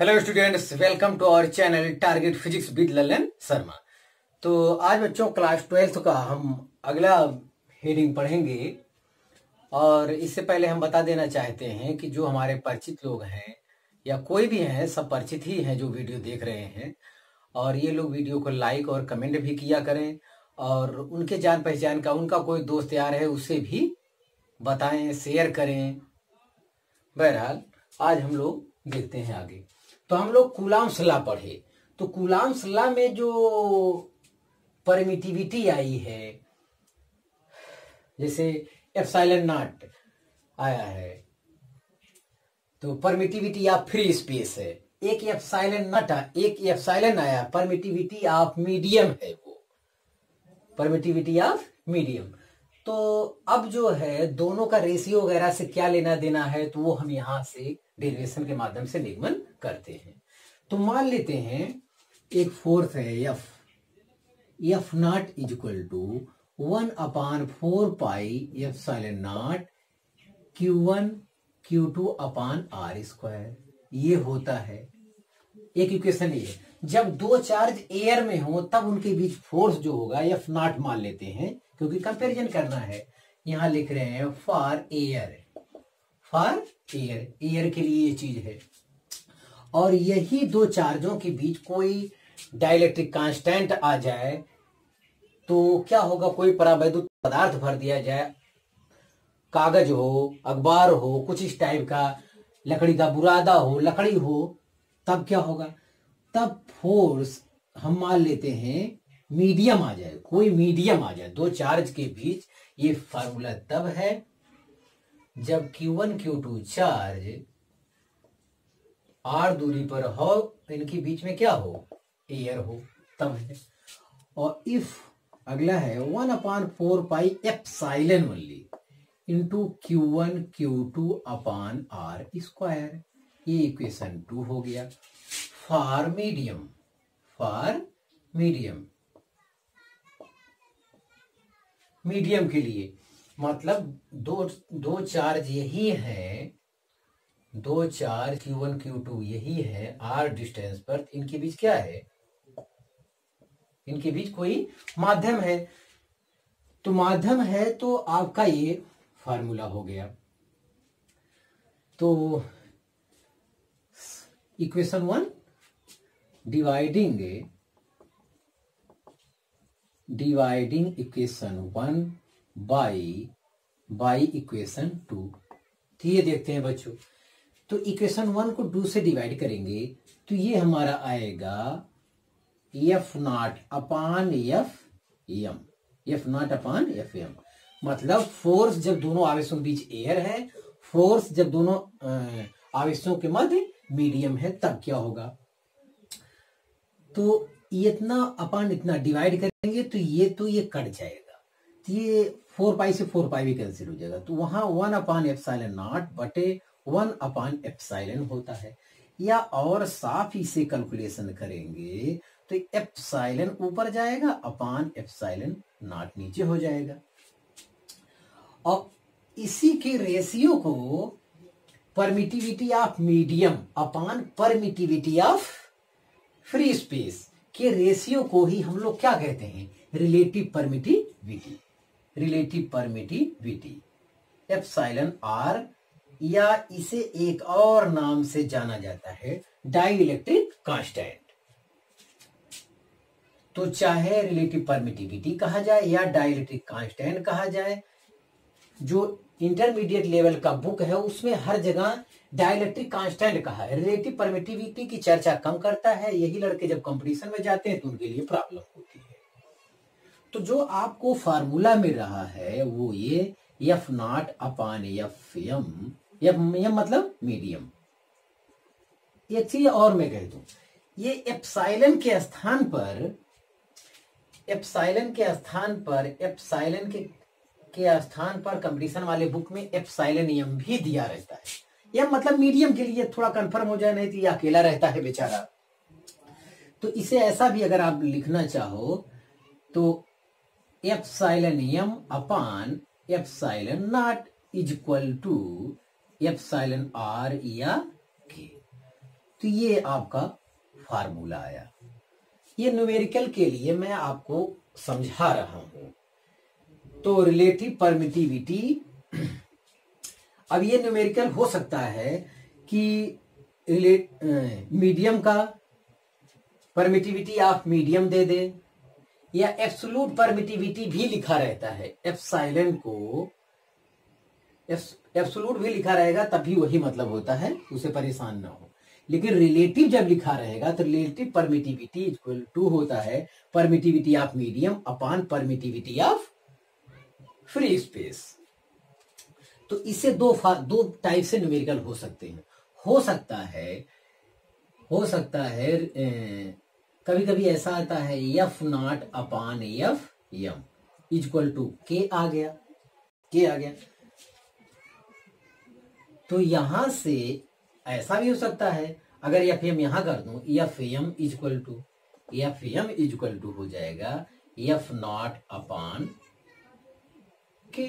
Hello students, welcome to our channel target physics with Lalan Sharma. तो आज बच्चों क्लास 12th का हम अगला हेडिंग पढ़ेंगे। और इससे पहले हम बता देना चाहते हैं कि जो हमारे परिचित लोग हैं या कोई भी हैं, सब परिचित ही हैं जो वीडियो देख रहे हैं। और ये लोग वीडियो को लाइक और कमेंट भी किया करें, और उनके जान पहचान का उनका कोई दोस्त यार है उसे भी बताएं, शेयर करें। बहरहाल आज हम लोग देखते हैं आगे। तो हम लोग कूलाम्स लॉ पढ़े। तो कूलाम्स लॉ में जो परमिटिविटी आई है, जैसे एप्सिलॉन नॉट आया है, तो परमिटिविटी ऑफ फ्री स्पेस है। एक एप्सिलॉन नॉट, एक एप्सिलॉन आया, परमिटिविटी ऑफ मीडियम है वो, परमिटिविटी ऑफ मीडियम। तो अब जो है दोनों का रेशियो वगैरह से क्या लेना देना है, तो वो हम यहां से डेरिवेशन के माध्यम से निगमन करते हैं। तो मान लेते हैं एक फोर्स है F nought is equal to 1/4 pi epsilon nought Q1 Q2 upon R square. ये होता है एक इक्वेशन। ये जब दो चार्ज एयर में हो तब उनके बीच फोर्स जो होगा एफ नॉट मान लेते हैं, क्योंकि कंपैरिजन करना है। यहां लिख रहे हैं for air, for air, air के लिए ये चीज है। और यही दो चार्जों के बीच कोई डाइलेक्ट्रिक कांस्टेंट आ जाए तो क्या होगा, कोई परावैद्युत पदार्थ भर दिया जाए, कागज हो, अखबार हो, कुछ इस टाइप का, लकड़ी का बुरादा हो, लकड़ी हो, तब क्या होगा, तब फोर्स हम मान लेते हैं मीडियम आ जाए, कोई मीडियम आ जाए दो चार्ज के बीच। ये फार्मूला तब है जब Q1 Q2 चार्ज r दूरी पर हो, इनके बीच में क्या हो, एयर हो, तब है। और इफ अगला है 1/4 pi epsilon only into Q1 Q2 upon R square. ये इक्वेशन 2 हो गया for medium, for medium, medium के लिए। मतलब दो चार्ज यही है, दो चार्ज Q1 Q2 यही है आर डिस्टेंस पर, इनके बीच क्या है, इनके बीच कोई माध्यम है। तो माध्यम है तो आपका ये फार्मूला हो गया। तो equation 1 dividing equation 1 by equation 2। तो ये देखते हैं बच्चों, तो इक्वेशन 1 को 2 से डिवाइड करेंगे तो ये हमारा आएगा F nought upon F M, F nought upon F M. मतलब फोर्स जब दोनों आवेशों के बीच एयर है, फोर्स जब दोनों आवेशों के मध्य मीडियम है, तब क्या होगा। तो इतना अपान इतना डिवाइड करेंगे तो ये कट जाएगा, तो ये 4 पाई से 4 पाई भी कैंसिल हो जाएगा। तो वहां 1/एप्सिलॉन नॉट बटे 1/एप्सिलॉन होता है। या और साफ इसे कैलकुलेशन करेंगे तो एप्सिलॉन ऊपर जाएगा, अपान एप्सिलॉन नॉट नीचे हो जाएगा। और इसी के रेशियो को permittivity of medium upon permittivity of free space के रेशियो को ही हम लोग क्या कहते हैं, relative permittivity, relative permittivity epsilon R, या इसे एक और नाम से जाना जाता है डाइलेक्ट्रिक कांस्टेंट। तो चाहे रिलेटिव परमिटिविटी कहा जाए या डाइलेक्ट्रिक कांस्टेंट कहा जाए, जो इंटरमीडिएट लेवल का बुक है उसमें हर जगह डाइलेक्ट्रिक कांस्टेंट कहा है। रिलेटिव परमिटिविटी की चर्चा कम करता है, यही लड़के जब कंपटीशन में जाते हैं तो उनके लिए प्रॉब्लम होती है। तो जो आपको फार्मूला मिल रहा है वो ये F nought upon F M, M मतलब मीडियम। एक चीज और मैं कह दूं, ये एप्सिलॉन के स्थान पर, एप्सिलॉन के स्थान पर कंपटीशन वाले बुक में एप्सिलॉन एम भी दिया रहता है। यह मतलब मीडियम के लिए थोड़ा कंफर्म हो जाए, नहीं तो ये अकेला रहता है बेचारा। तो इसे ऐसा भी अगर आप लिखना चाहो तो epsilon M upon epsilon nought is equal to epsilon R या के। तो ये आपका फार्मूला आया। ये न्यूमेरिकल के लिए मैं आपको समझा रहा हूं। तो रिलेटिव परमिटिविटी, अब ये न्यूमेरिकल हो सकता है कि मीडियम का परमिटिविटी आप मीडियम दे दे, या एब्सोल्यूट परमिटिविटी भी लिखा रहता है। एप्सिलॉन को एब्सोल्यूट भी लिखा रहेगा तब भी वही मतलब होता है, उसे परेशान ना हो। लेकिन रिलेटिव जब लिखा रहेगा तो रिलेटिव परमिटिविटी इक्वल टू होता है permittivity of medium upon permittivity of free space. तो इसे दो टाइप से न्यूमेरिकल हो सकते हैं। हो सकता है कभी कभी ऐसा आता है F not upon F M equal to K आ गया। तो यहां से ऐसा भी हो सकता है, अगर एफ एम यहां कर दूं, एफ एम इक्वल टू हो जाएगा एफ नॉट अपॉन के।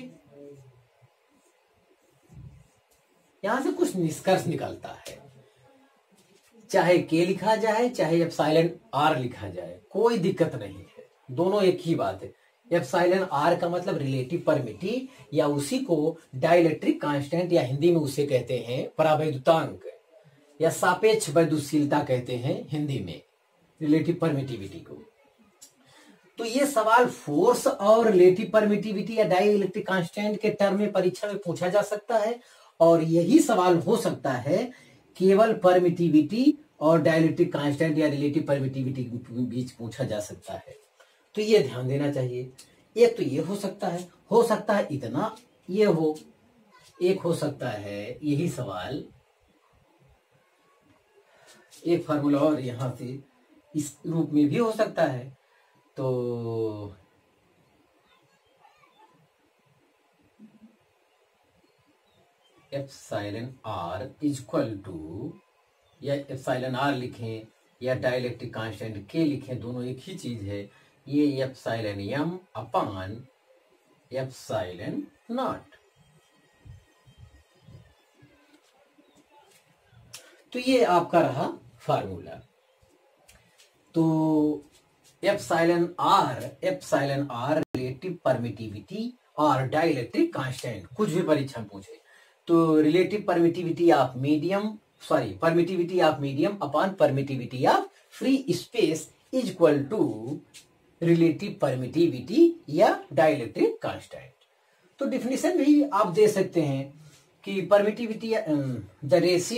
यहां से कुछ निष्कर्ष निकलता है, चाहे के लिखा जाए चाहे एप्सिलॉन आर लिखा जाए, कोई दिक्कत नहीं है, दोनों एक ही बात है। एप्सिलॉन आर का मतलब रिलेटिव परमिटी, या उसी को डाइलेक्ट्रिक कांस्टेंट या हिंदी में उसे कहते हैं परावैद्युतांक, या सापेक्ष वैद्युशीलता कहते हैं हिंदी में रिलेटिव परमिटिविटी को। तो ये सवाल फोर्स और रिलेटिव परमिटिविटी या डाइलेक्ट्रिक कांस्टेंट के टर्म में परीक्षा में पूछा जा सकता है, और यही सवाल हो सकता है केवल परमिटिविटी और डाइलेक्ट्रिक कांस्टेंट या रिलेटिव परमिटिविटी के बीच पूछा जा सकता है। तो ये ध्यान देना चाहिए। एक तो ये हो सकता है इतना ये हो, एक हो सकता है यही सवाल, एक फार्मूला और यहां से इस रूप में भी हो सकता है। तो एप्सिलॉन आर इक्वल टू, या एप्सिलॉन आर लिखें या डाइलेक्ट्रिक कांस्टेंट के लिखें, दोनों एक ही चीज है। ये epsilon M upon epsilon nought. तो ये आपका रहा फार्मूला। तो एप्सिलॉन आर रिलेटिव परमिटिविटी और डाइलेक्ट्रिक कांस्टेंट, कुछ भी परीक्षा में पूछे तो relative permittivity of medium upon permittivity of free space is equal to relative permittivity या डाइलेक्ट्रिक कांस्टेंट। तो डिफिनेशन भी आप दे सकते हैं कि permittivity the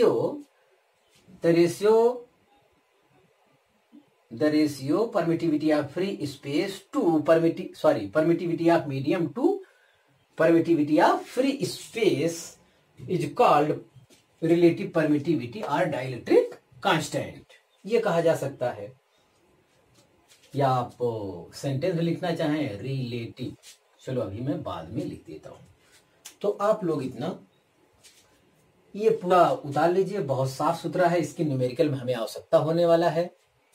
ratio permittivity of free space to permittivity of medium to permittivity of free space is called relative permittivity और dielectric constant, ये कहा जा सकता है। या आप सेंटेंस लिखना चाहें रिलेटिव, चलो अभी मैं बाद में लिख देता हूं। तो आप लोग इतना ये पूरा उतार लीजिए, बहुत साफ सुथरा है, इसकी न्यूमेरिकल में हमें आवश्यकता होने वाला है।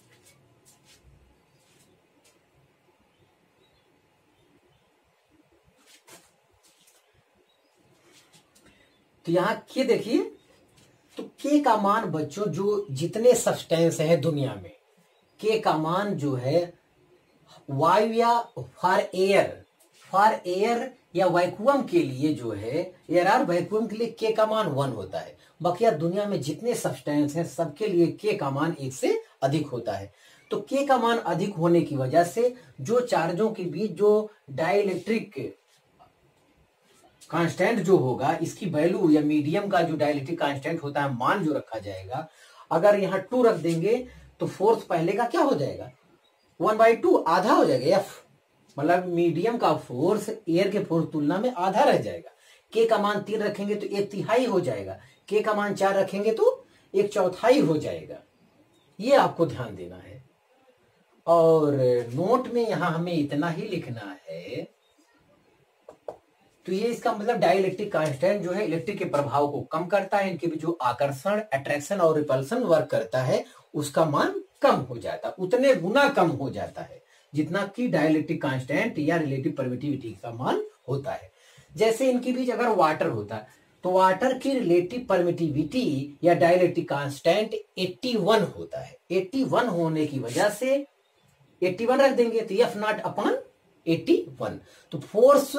तो यहां के देखिए, तो के का मान बच्चों, जो जितने सब्सटेंस है दुनिया में, के का मान जो है वायु या फॉर एयर या वैक्यूम के लिए जो है एयर और वैक्यूम के लिए के का मान 1 होता है। बाकी दुनिया में जितने सब्सटेंस हैं सबके लिए के का मान 1 से अधिक होता है। तो के का मान अधिक होने की वजह से जो चार्जों के बीच जो डाइलेक्ट्रिक कांस्टेंट जो होगा, इसकी वैल्यू या मीडियम का जो डाइलेक्ट्रिक कांस्टेंट होता है, मान जो रखा जाएगा, अगर यहाँ 2 रख देंगे तो फोर्स पहले का क्या हो जाएगा 1/2, आधा हो जाएगा। एफ मतलब मीडियम का फोर्स एयर के फोर्स तुलना में आधा रह जाएगा। के का मान 3 रखेंगे तो 1/3 हो जाएगा, के का मान 4 रखेंगे तो 1/4 हो जाएगा। ये आपको ध्यान देना है। और नोट में यहां हमें इतना ही लिखना है। तो ये इसका मतलब डाइलेक्ट्रिक कांस्टेंट जो है इलेक्ट्रिक के प्रभाव को कम करता है, इनके भी जो आकर्षण, अट्रैक्शन और रिपल्सन वर्क करता है उसका मान कम हो जाता है, उतने गुना कम हो जाता है जितना कि डाइलेक्ट्रिक कांस्टेंट या रिलेटिव परमिटिविटी का मान होता है। जैसे इनके बीच अगर वाटर होता है तो वाटर की रिलेटिव परमिटिविटी या डाइलेक्ट्रिक कांस्टेंट 81 होता है। 81 होने की वजह से 81 रख देंगे तो एफ नॉट अपॉन 81, तो फोर्स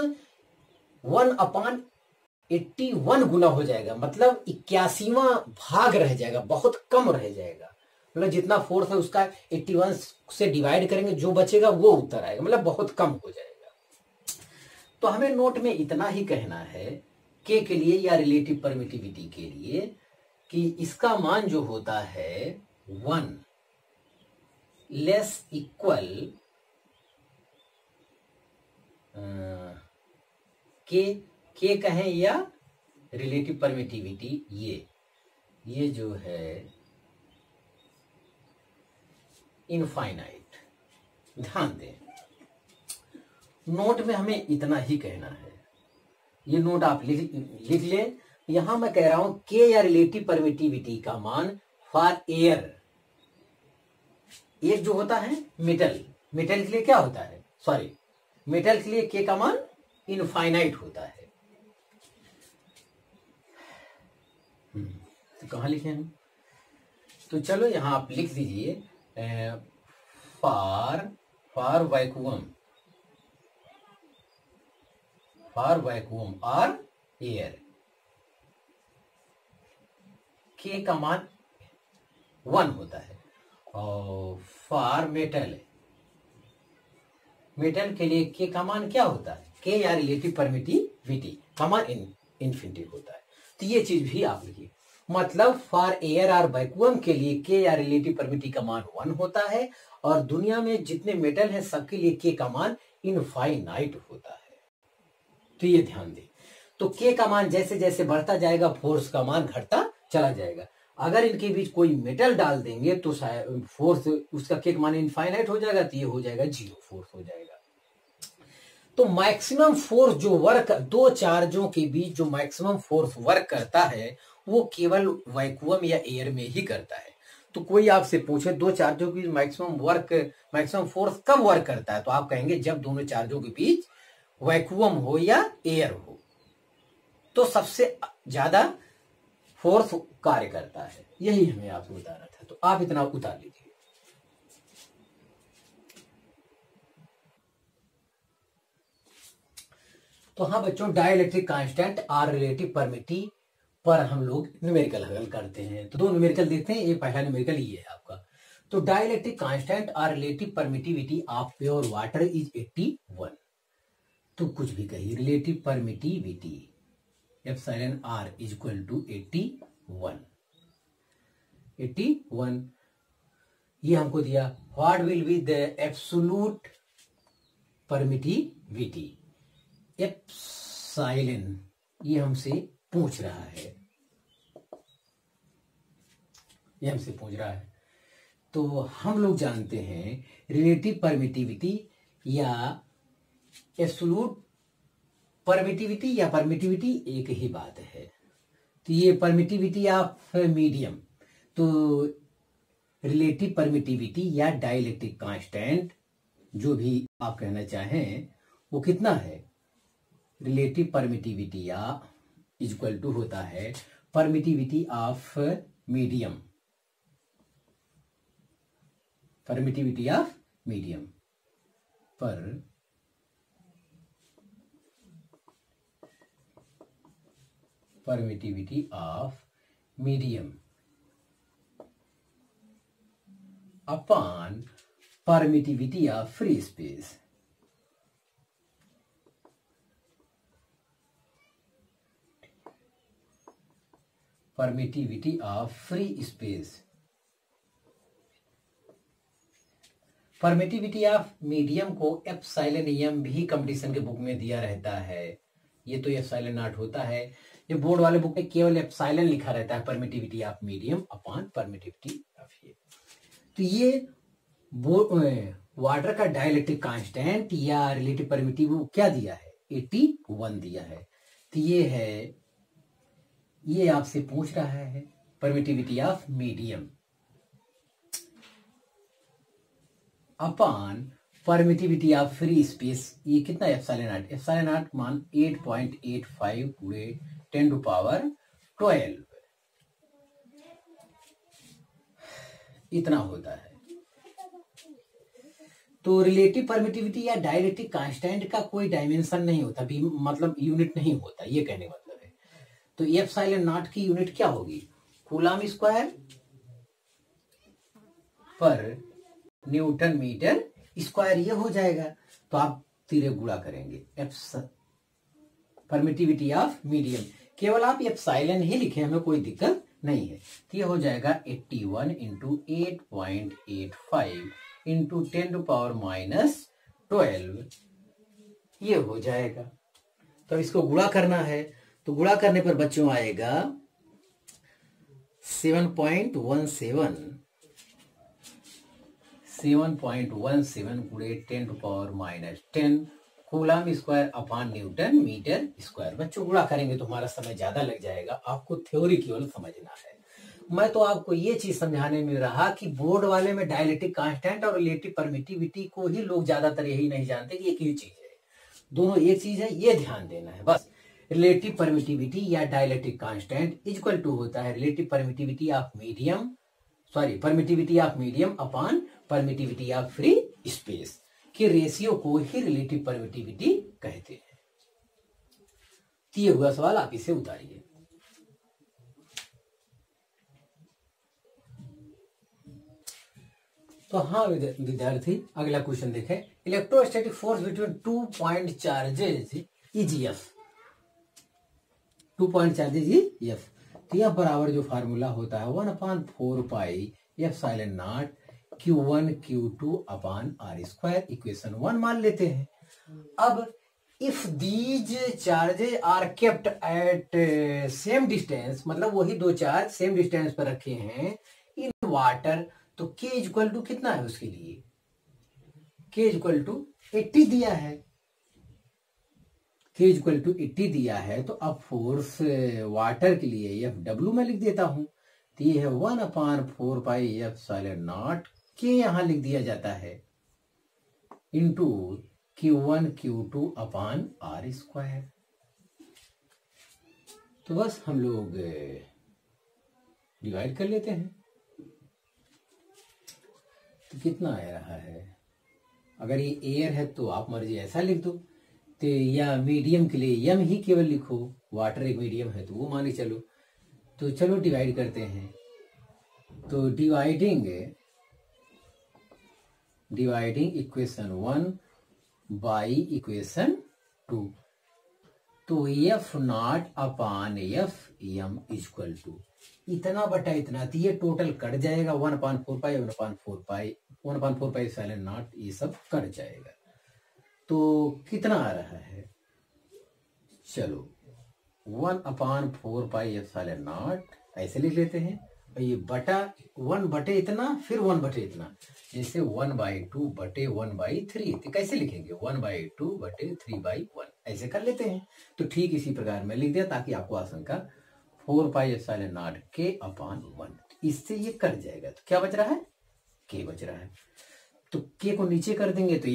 1/81 गुना हो जाएगा, मतलब 81वां भाग रह जाएगा, बहुत कम रह जाएगा। मतलब जितना फोर्स है उसका 81 से डिवाइड करेंगे, जो बचेगा वो उत्तर आएगा, मतलब बहुत कम हो जाएगा। तो हमें नोट में इतना ही कहना है के लिए या रिलेटिव परमिटिविटी के लिए कि इसका मान जो होता है 1 लेस इक्वल के कहें या रिलेटिव परमिटिविटी, ये जो है इनफाइनाइट। ध्यान दें, नोट में हमें इतना ही कहना है, ये नोट आप लिख लें। यहां मैं कह रहा हूं के या रिलेटिव परमिटिविटी का मान फॉर एयर, जो होता है मेटल के लिए क्या होता है, सॉरी मेटल के लिए के का मान इनफाइनाइट होता है। तो कहां लिखे हम, तो चलो यहां आप लिख दीजिए फॉर वैक्यूम और एयर के का मान 1 होता है, और फॉर मेटल के लिए के का मान क्या होता है, के या रिलेटिव परमिटिविटी का मान इन्फिनिटी होता है। तो ये चीज भी आप लिखिए, मतलब फॉर एयर और वैक्यूम के लिए के या रिलेटिव परमिटिविटी का मान 1 होता है, और दुनिया में जितने मेटल हैं सबके लिए के का मान इनफाइनाइट होता है। तो ये ध्यान दें, तो के का मान जैसे जैसे बढ़ता जाएगा फोर्स का मान घटता चला जाएगा। अगर इनके बीच कोई मेटल डाल देंगे तो फोर्स उसका के का मान इनफाइनाइट हो जाएगा, तो ये हो जाएगा 0 फोर्स हो जाएगा। तो मैक्सिमम फोर्स जो वर्क दो चार्जों के बीच जो मैक्सिमम फोर्स वर्क करता है वो केवल वैक्यूम या एयर में ही करता है। तो कोई आपसे पूछे दो चार्जों के बीच मैक्सिमम फोर्स कब वर्क करता है, तो आप कहेंगे जब दोनों चार्जों के बीच वैक्यूम हो या एयर हो, तो सबसे ज्यादा फोर्स कार्य करता है। यही हमें आपको बताना था, तो आप इतना उतार लीजिए। तो हाँ बच्चों, डाइलेक्ट्रिक कांस्टेंट और रिलेटिव परमिटिविटी पर हम लोग न्यूमेरिकल हल करते हैं। तो दो न्यूमेरिकल देखते हैं, ये पहला न्यूमेरिकल ये है आपका। तो डाइलेक्ट्रिक कांस्टेंट और relative permittivity of pure water is 81। तो कुछ भी कहिए, relative permittivity epsilon R is equal to 81। ये हमको दिया। What will be the absolute permittivity epsilon, ये हमसे पूछ रहा है, तो हम लोग जानते हैं रिलेटिव परमिटिविटी या एब्सोल्यूट परमिटिविटी या परमिटिविटी एक ही बात है। तो ये परमिटिविटी ऑफ मीडियम, तो रिलेटिव परमिटिविटी या डाइलेक्ट्रिक कांस्टेंट जो भी आप कहना चाहें वो कितना है, रिलेटिव परमिटिविटी या इक्वल टू होता है परमिटिविटी ऑफ मीडियम, पर permittivity of medium upon permittivity of free space. Permittivity of free space, permittivity of medium को एप्सिलॉन एम भी कंपटीशन के बुक में दिया रहता है। ये तो एप्सिलॉन नॉट होता है, ये बोर्ड वाले बुक में केवल एप्सिलॉन लिखा रहता है, permittivity of medium upon permittivity of ये। तो ये वाटर का डाइलेक्ट्रिक कांस्टेंट या रिलेटिव परमिटिविटी क्या दिया है, 81 दिया है। तो ये है, ये आपसे पूछ रहा है permittivity of medium upon permittivity of free space, ये कितना एप्सिलॉन नॉट मान 8.85 गुणे 10⁻12 इतना होता है। तो रिलेटिव परमिटिविटी या डाइलेक्ट्रिक कांस्टेंट का कोई डायमेंशन नहीं होता, मतलब यूनिट नहीं होता, ये कहने का मतलब है। तो एप्सिलॉन नॉट की यूनिट क्या होगी? कूलम स्क्वायर पर न्यूटन मीटर स्क्वायर, ये हो जाएगा। तो आप तीरे गुणा करेंगे परमिटिविटी ऑफ मीडियम, केवल आप एप्सिलॉन ही लिखे, हमें कोई दिक्कत नहीं है। तो ये हो जाएगा 81 इंटू 8.85 इंटू 10⁻−12, ये हो जाएगा। तो इसको गुणा करना है, तो गुणा करने पर बच्चों आएगा 7.17 गुणे 10⁻10 coulomb square upon newton metre square. बच्चों गुणा करेंगे तो हमारा समय ज्यादा लग जाएगा, आपको थ्योरी केवल समझना है। मैं तो आपको ये चीज समझाने में रहा कि बोर्ड वाले में डायलेक्ट्रिक कांस्टेंट और रिलेटिव परमिटिविटी को ही लोग ज्यादातर यही नहीं जानते कि एक ही चीज है, दोनों एक चीज है, ये ध्यान देना है बस। रिलेटिव परमिटिविटी या डायलेक्ट्रिक कांस्टेंट इक्वल टू होता है relative permittivity of medium, permittivity of medium upon permittivity of free space के रेशियो को ही रिलेटिव परमिटिविटी कहते हैं। तो ये हुआ सवाल, आप इसे उतारिए। तो हाँ विद्यार्थी, अगला क्वेश्चन देखें। Electrostatic force between 2 point charges is F. 2 point charges is F. तो यह बराबर जो फार्मूला होता है 1/4 pi epsilon nought Q1 Q2 upon R square, equation 1 मान लेते हैं। अब if these charges are kept at same distance, मतलब वही दो चार्ज सेम डिस्टेंस पर रखे हैं इन वाटर, तो K इक्वल टू कितना है उसके लिए? K इक्वल टू 80 दिया है, K इक्वल टू 80 दिया है। तो अब फोर्स वाटर के लिए FW में लिख देता हूं। तो ये है 1/4 पाई एप्सिलॉन नॉट, K यहां लिख दिया जाता है into Q1 Q2 upon R square. तो बस हम लोग डिवाइड कर लेते हैं। तो कितना आ रहा है? अगर ये एयर है तो आप मर्जी ऐसा लिख दो, तो या मीडियम के लिए यम ही केवल लिखो, वाटर एक मीडियम है तो वो मान के चलो। तो चलो डिवाइड करते हैं। तो डिवाइडिंग इक्वेशन 1 बाई इक्वेशन 2, तो F not upon F M equal to इतना बटा इतना। तो ये टोटल कट जाएगा 1/4 पाई 1/4 पाई एप्सिलॉन नॉट, ये सब कट जाएगा। तो कितना आ रहा है? चलो 1/4 पाई एप्सिलॉन नॉट ऐसे लिख लेते हैं, और ये बटा 1 बटे इतना, फिर 1 बटे इतना, जैसे 1/2 बटे 1/3। तो कैसे लिखेंगे? 1/2 बटे 3/1 ऐसे कर लेते हैं। तो ठीक इसी प्रकार मैं लिख दिया ताकि आपको आशंका 4 pi epsilon naught K upon 1, इससे ये कट जाएगा। तो क्या बच रहा है? K बच रहा है। तो K को नीचे कर देंगे तो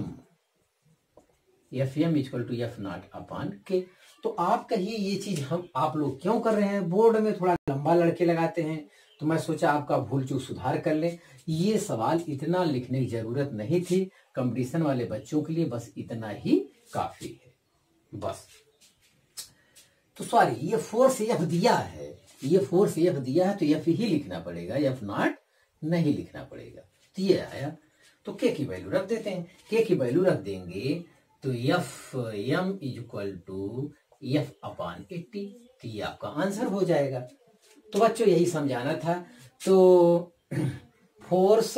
F equal to F not upon K। तो आप कहिए ये चीज आप लोग क्यों कर रहे हैं? बोर्ड में थोड़ा लंबा लड़के लगाते हैं, तो मैं सोचा आपका भूल चूक सुधार कर ले। ये सवाल इतना लिखने की जरूरत नहीं थी, कंपटीशन वाले बच्चों के लिए बस इतना ही काफी है बस। तो सॉरी, ये फोर्स एफ दिया है, तो एफ ही लिखना पड़ेगा, एफ नॉट नहीं लिखना पड़ेगा। तो ये आया। तो के की वैल्यू रख देते हैं। के की वैल्यू रख देंगे तो F M equal to F upon 80, तो ये आपका आंसर हो जाएगा। तो बच्चों यही समझाना था। तो फोर्स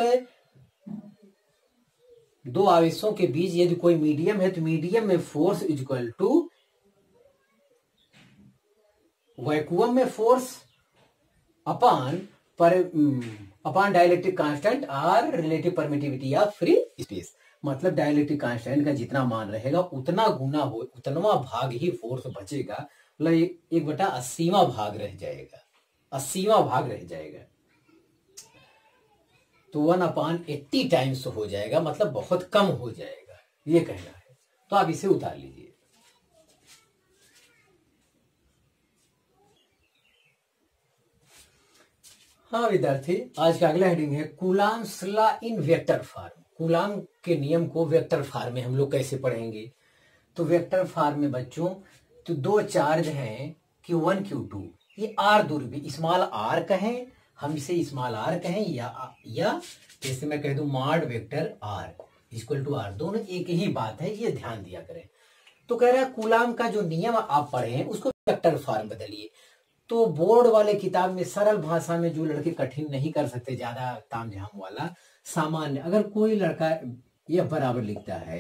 दो आवेशों के बीच यदि कोई मीडियम है तो मीडियम में फोर्स इक्वल टू वैक्यूम में फोर्स अपॉन डाइलेक्ट्रिक कांस्टेंट और relative permittivity of free space. मतलब डाइलेक्ट्रिक कांस्टेंट का जितना मान रहेगा उतना गुना हो, उतनवा भाग ही फोर्स बचेगा, मतलब 1/80वां भाग रह जाएगा, 80वां भाग रह जाएगा। तो 1/80 टाइम्स हो जाएगा, मतलब बहुत कम हो जाएगा, ये कहना है। तो आप इसे उतार लीजिए। हाँ विद्यार्थी, आज का अगला हेडिंग है Coulomb's law in vector form. Coulomb के नियम को वेक्टर फॉर्म में हम लोग कैसे पढ़ेंगे। तो वेक्टर फॉर्म में बच्चों, तो दो चार्ज हैं Q1 Q2, ये आर दूरी भी स्मॉल आर कहें, हम इसे स्मॉल आर कहें, या जैसे मैं कह दूं mod vector R equal to R, दोनों एक ही बात है, ये ध्यान दिया करें। तो कह रहा है कूलाम का जो नियम आप पढ़े हैं उसको वेक्टर फॉर्म बदलिए। तो बोर्ड वाले किताब में सरल भाषा में, जो लड़के कठिन नहीं कर सकते ज्यादा तामझाम वाला, सामान्य, अगर कोई लड़का यह बराबर लिखता है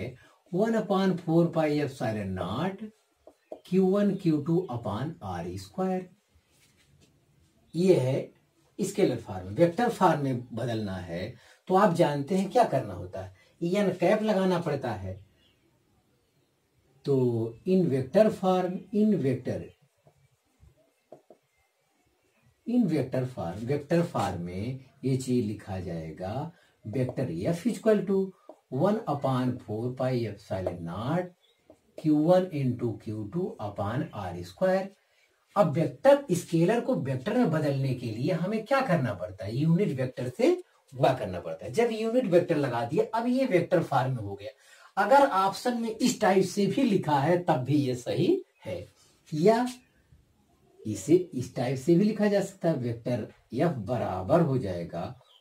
1/4πε0 Q1 Q2 upon R square, ये है स्केलर फॉर्म। वेक्टर फॉर्म में बदलना है तो आप जानते हैं क्या करना होता है, एन कैप लगाना पड़ता है। तो in vector form, vector form में ये चीज लिखा जाएगा, vector F equal to 1/4πε0 Q1 into Q2 upon R square. अब वेक्टर स्केलर को वेक्टर में बदलने के लिए हमें क्या करना पड़ता है, यूनिट वेक्टर से गुणा करना पड़ता है। जब यूनिट वेक्टर लगा दिया, अब ये वेक्टर फॉर्म में हो गया। अगर ऑप्शन में इस टाइप से भी लिखा है तब भी ये सही है, या इसे इस टाइप से भी लिखा जा सकता है, वेक्टर एफ बराबर हो जाएगा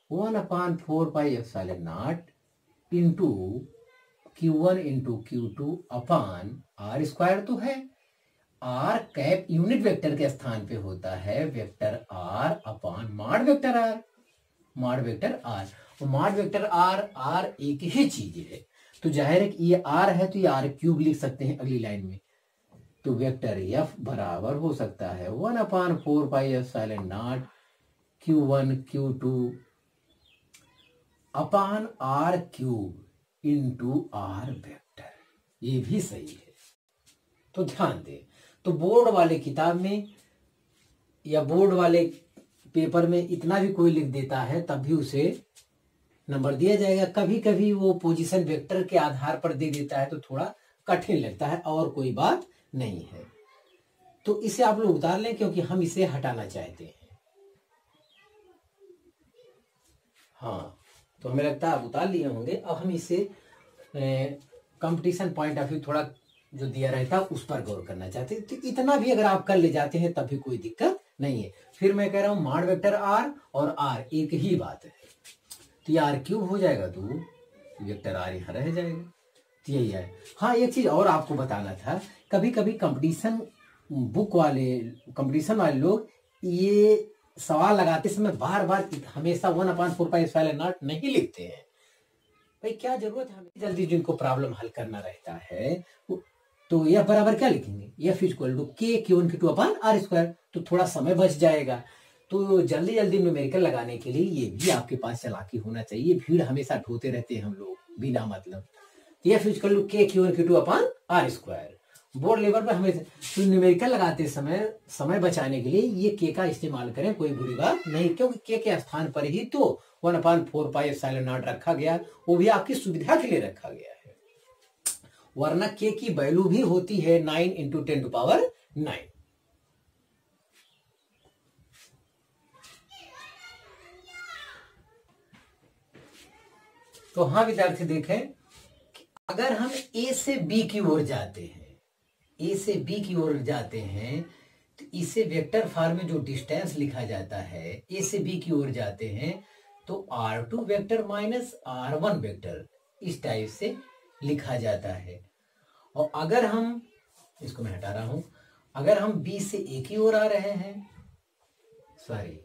1/4πε0 into Q1 into Q2 upon R square. तो है आर कैप यूनिट वेक्टर के स्थान पे होता है vector R upon mod vector R, mod vector R. और मॉड वेक्टर आर एक ही चीज है, तो जाहिर है कि ये आर है तो ये आर क्यूब लिख सकते हैं अगली लाइन में। तो वेक्टर एफ बराबर हो सकता है 1/4πε0 Q1 Q2 upon R cube into R vector, ये भी सही है। तो ध्यान दें, तो बोर्ड वाले किताब में या बोर्ड वाले पेपर में इतना भी कोई लिख देता है तब भी उसे नंबर दिया जाएगा। कभी कभी वो पोजीशन वेक्टर के आधार पर दे देता है तो थोड़ा कठिन लगता है, और कोई बात नहीं है। तो इसे आप लोग उतार लें क्योंकि हम इसे हटाना चाहते हैं। हाँ, तो हमें लगता है आप उतार लिए होंगे। अब हम इसे कंपटीशन पॉइंट ऑफ व्यू थोड़ा जो दिया रहता है उस पर गौर करना चाहते हैं। तो इतना भी अगर आप कर ले जाते हैं तब भी कोई दिक्कत नहीं है। फिर मैं कह रहा हूं मॉड वेक्टर आर और आर एक ही बात है, तो ये आर क्यूब हो जाएगा, तो वेक्टर आर यहाँ रह जाएगा। तो यही है। हाँ, एक चीज और आपको बताना था, कभी कभी कंपटीशन वाले लोग ये सवाल लगाते समय बार बार हमेशा 1/4πε0 नहीं लिखते हैं। भाई क्या जरूरत है, जल्दी जिनको प्रॉब्लम हल करना रहता है तो यह बराबर क्या लिखेंगे, F equal to K Q1 Q2 upon R square, तो थोड़ा समय बच जाएगा। तो जल्दी जल्दी न्यूमेरिकल लगाने के लिए ये भी आपके पास चालाकी होना चाहिए। भीड़ हमेशा ढोते रहते हैं हम लोग बिना मतलब। F equal to K Q1 Q2 upon R square, board level पर हमें तो न्यूमेरिकल लगाते समय बचाने के लिए ये के का इस्तेमाल करें, कोई बुरी बात नहीं, क्योंकि के स्थान पर ही तो 1/4πε0 रखा गया, वो भी आपकी सुविधा के लिए रखा गया है। वरना के की वैल्यू भी होती है 9 × 10⁹। तो हाँ विद्यार्थी देखें, अगर हम ए से बी की ओर जाते हैं, तो इसे वेक्टर फॉर्म में जो डिस्टेंस लिखा जाता है, ए से बी की ओर जाते हैं तो R2 vector minus R1 vector इस टाइप से लिखा जाता है। और अगर हम इसको मैं हटा रहा हूं, अगर हम बी से ए की ओर आ रहे हैं, सॉरी,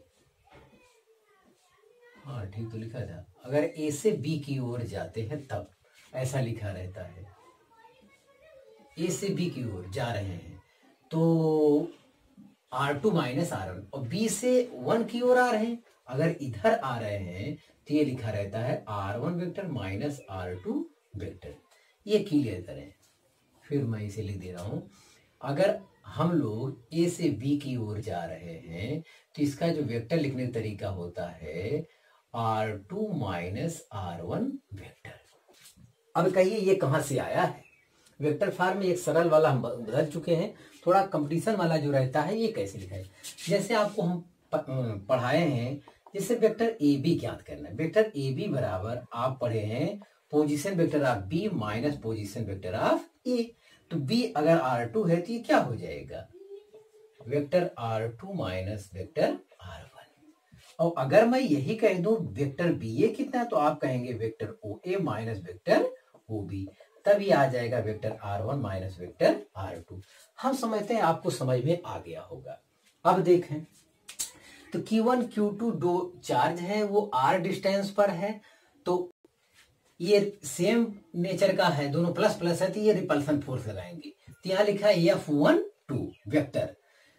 हाँ ठीक तो लिखा था, अगर ए से बी की ओर जाते हैं तब ऐसा लिखा रहता है। ए से बी की ओर जा रहे हैं तो R2 माइनस R1, और बी से 1 की ओर आ रहे हैं, अगर इधर आ रहे हैं तो ये लिखा रहता है R1 vector minus R2 vector. ये क्लियर करें, फिर मैं इसे लिख दे रहा हूं। अगर हम लोग ए से बी की ओर जा रहे हैं तो इसका जो वेक्टर लिखने का तरीका होता है R2 माइनस R1 वेक्टर। अब कहिए ये कहां से आया है। वेक्टर फॉर्म में एक सरल वाला हम बदल चुके हैं, थोड़ा कंपटीशन वाला जो रहता है ये कैसे लिखा है। जैसे आपको हम पढ़ाए हैं जैसे वेक्टर ए बी ज्ञात करना है। वेक्टर ए बी बराबर आप पढ़े हैं position vector of B minus position vector of A. तो बी अगर R2 है तो ये क्या हो जाएगा, vector R2 minus vector R1। और अगर मैं यही कह दूं वेक्टर बी ए कितना, तो आप कहेंगे vector O A minus vector O B, तब ये आ जाएगा vector R1 minus vector R2। हम समझते हैं आपको समझ में आ गया होगा। अब देखें तो Q1 Q2 दो चार्ज है, वो R डिस्टेंस पर है, तो ये सेम नेचर का है, दोनों प्लस प्लस है, तो ये रिपल्सन फोर्स लगाएंगे। तो यहां लिखा है F12 वेक्टर।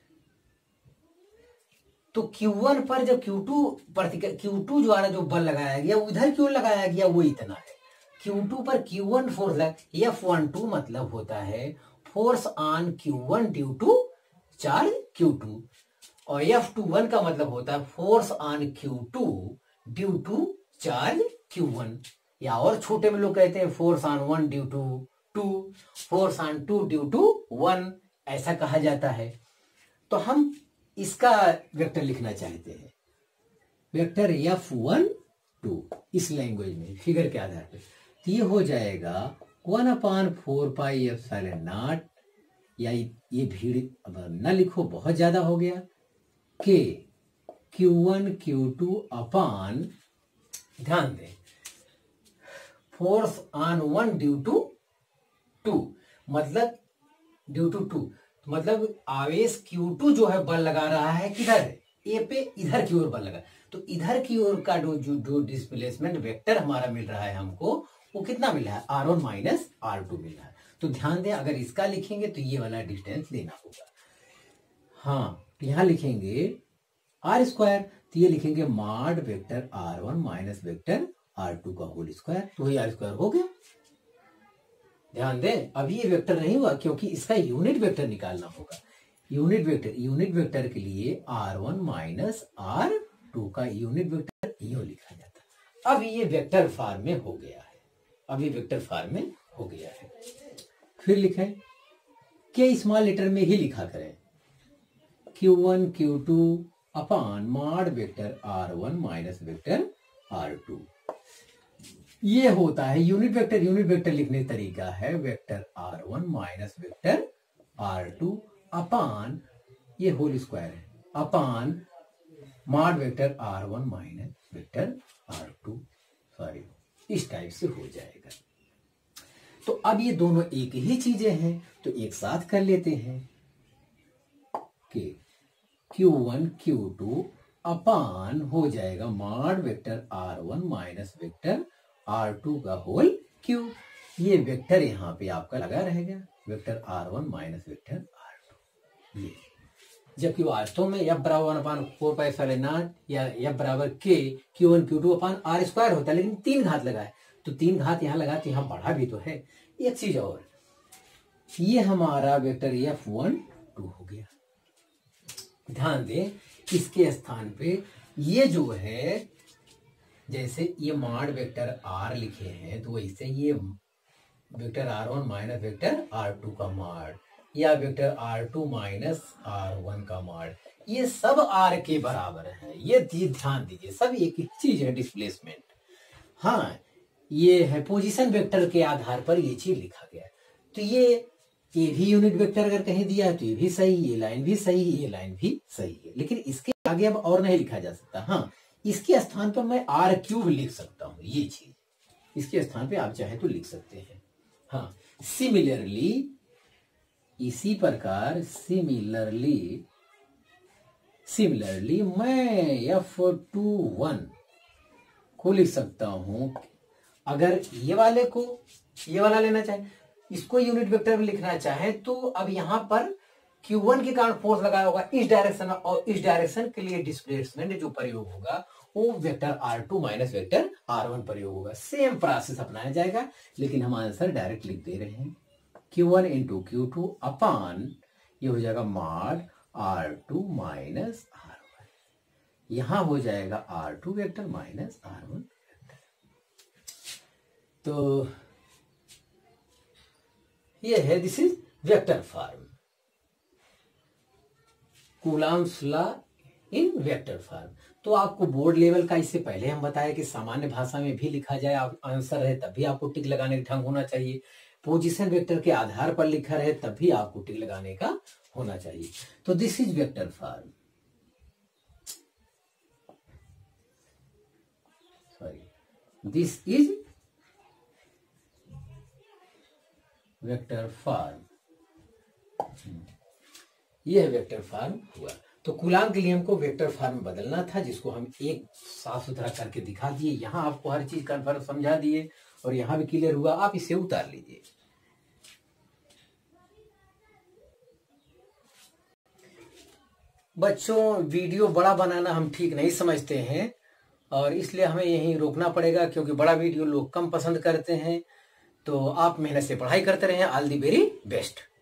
तो Q1 पर जब Q2 द्वारा जो बल लगाया गया वो इधर क्यों लगाया गया, वो इतना है। Q2 पर Q1 फोर्स लगा, F12 मतलब होता है force on Q1 due to charge Q2, और F21 का मतलब होता है force on Q2 due to charge Q1, या और छोटे में लोग कहते हैं force on 1 due to 2, force on 2 due to 1, ऐसा कहा जाता है। तो हम इसका वेक्टर लिखना चाहते हैं, वेक्टर F12 इस लैंग्वेज में फिगर के आधार पर, तो ये हो जाएगा 1/4 पाई एप्सिलॉन नॉट, या ये भीड़ अब न लिखो बहुत ज्यादा हो गया, के Q1 Q2 अपान, ध्यान दें फोर्स ऑन 1 ड्यू टू 2, मतलब ड्यू टू 2 मतलब आवेश Q2 जो है बल लगा रहा है किधर, ए पे, इधर की ओर बल लगा, तो इधर की ओर का जो डिस्प्लेसमेंट वेक्टर हमारा मिल रहा है हमको, वो कितना मिल रहा है, R1 माइनस R2 मिल रहा है। तो ध्यान दें अगर इसका लिखेंगे तो ये वाला डिस्टेंस लेना होगा। हाँ, तो यहां लिखेंगे R स्क्वायर, तो ये लिखेंगे mod vector R1 minus vector R2 का होल स्क्वायर, तो ये R स्क्वायर हो गया। ध्यान दें अभी ये वेक्टर नहीं हुआ क्योंकि इसका यूनिट वेक्टर निकालना होगा। यूनिट वेक्टर के लिए R1 माइनस R2 का यूनिट वेक्टर यूं लिखा जाता है। अब ये वेक्टर फॉर्म में हो गया है, अभी वेक्टर फॉर्म में हो गया है। फिर लिखें के स्मॉल लेटर में ही लिखा करें, Q1 Q2 upon mod vector R1 minus vector R2। ये होता है यूनिट वेक्टर लिखने तरीका है vector R1 minus vector R2 अपान, ये होल स्क्वायर है, upon mod vector R1 minus vector R2, sorry इस टाइप से हो जाएगा। तो अब ये दोनों एक ही चीजें हैं, तो एक साथ कर लेते हैं कि Q1 Q2 अपान हो जाएगा mod vector R1 minus vector R2 का होल क्यूब। ये वेक्टर यहाँ पे आपका लगा रहेगा, vector R1 minus vector R2। ये जबकि वास्तव में F बराबर 1/4 पाई एप्सिलॉन नॉट या F बराबर K Q1 Q2 upon R square होता है, लेकिन 3 घात लगा है, तो 3 घात यहाँ लगा तो यहाँ बढ़ा भी तो है। एक चीज और, ये हमारा वेक्टर F12 हो गया। ध्यान दें इसके स्थान पे ये जो है, जैसे ये मॉड वेक्टर R लिखे हैं तो वैसे ये vector R1 minus vector R2 का मॉड, या वेक्टर R2 माइनस R1 का मॉड, ये सब R के बराबर है। ये ध्यान दीजिए सब एक ही चीज है, डिस्प्लेसमेंट। हाँ, ये है पोजीशन वेक्टर के आधार पर ये चीज लिखा गया है। तो ये भी यूनिट वेक्टर अगर कहीं दिया है तो ये भी सही, ये लाइन भी सही, ये लाइन भी सही है, लेकिन इसके आगे अब और नहीं लिखा जा सकता। हाँ, इसके स्थान पर मैं R³ लिख सकता हूं, ये चीज इसके स्थान पे आप चाहे तो लिख सकते हैं। हाँ, सिमिलरली इसी प्रकार सिमिलरली मैं F21 को लिख सकता हूं। अगर ये वाले को ये वाला लेना चाहे, इसको यूनिट वेक्टर में लिखना चाहे, तो अब यहां पर Q1 के कारण फोर्स लगाया होगा इस डायरेक्शन में, और इस डायरेक्शन के लिए डिस्प्लेसमेंट जो प्रयोग होगा वो vector R2 minus vector R1 प्रयोग होगा। सेम प्रोसेस अपनाया जाएगा, लेकिन हम आंसर डायरेक्ट लिख दे रहे हैं Q1 इंटू Q2 अपान, ये हो जाएगा मॉड R2 माइनस R1, यहां हो जाएगा R2 vector minus R1 vector. तो ये है, this is vector form. Coulomb's law in vector form. तो आपको बोर्ड लेवल का इससे पहले हम बताया कि सामान्य भाषा में भी लिखा जाए, आंसर रहे तब भी आपको टिक लगाने का ढंग होना चाहिए। पोजीशन वेक्टर के आधार पर लिखा रहे तब भी आपको टिक लगाने का होना चाहिए। तो this is vector form, this is vector form, यह वेक्टर फॉर्म हुआ। तो कूलाम के लिए हमको वेक्टर फॉर्म बदलना था, जिसको हम एक साफ सुथरा करके दिखा दिए। यहां आपको हर चीज कन्फर्म समझा दिए और यहां भी क्लियर हुआ। आप इसे उतार लीजिए। बच्चों, वीडियो बड़ा बनाना हम ठीक नहीं समझते हैं और इसलिए हमें यहीं रोकना पड़ेगा, क्योंकि बड़ा वीडियो लोग कम पसंद करते हैं। तो आप मेहनत से पढ़ाई करते रहें। All the very best.